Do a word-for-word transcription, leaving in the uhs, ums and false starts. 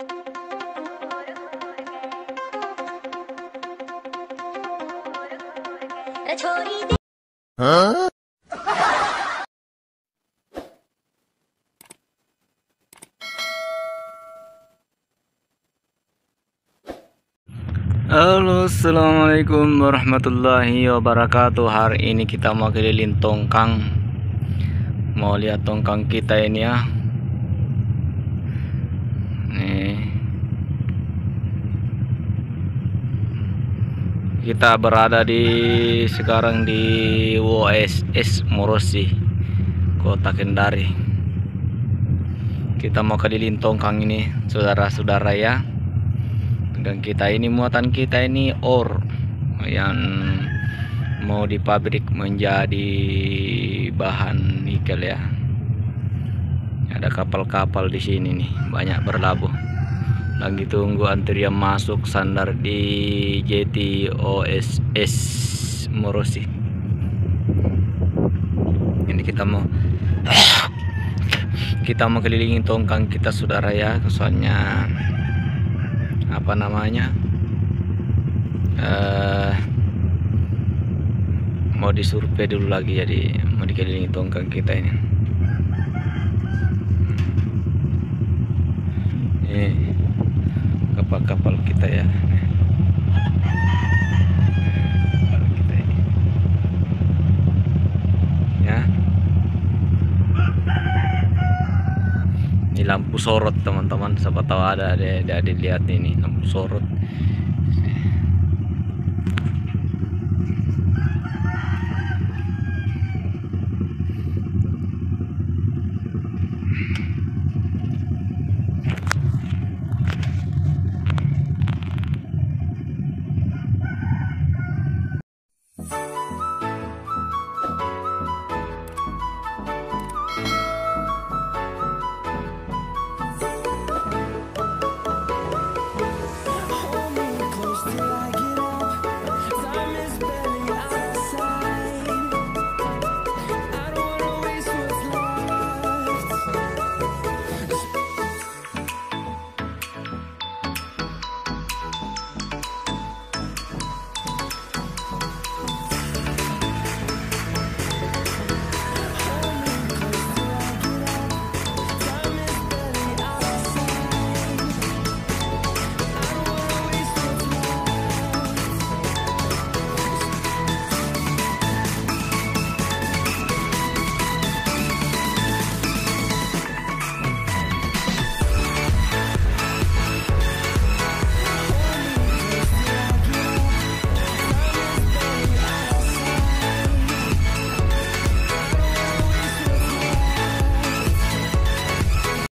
Hah? Halo, assalamualaikum warahmatullahi wabarakatuh. Hari ini kita mau keliling tongkang, mau lihat tongkang kita ini ya. Nih, kita berada di sekarang di W S S Morosi, Kota Kendari. Kita mau keliling tongkang ini, saudara-saudara ya. Dan kita ini muatan kita ini ore yang mau di pabrik menjadi bahan nikel ya. Ada kapal-kapal di sini nih, banyak berlabuh. Lagi tunggu antrian masuk sandar di Jetty W S S Morosi. Ini kita mau kita mau kelilingi tongkang kita, saudara ya. Soalnya apa namanya uh, mau disurvei dulu lagi, jadi mau dikelilingi tongkang kita ini. Ini kapal-kapal kita ya. Kapal kita ini ya. Ini lampu sorot teman-teman, siapa tahu ada ada ada dilihat ini lampu sorot.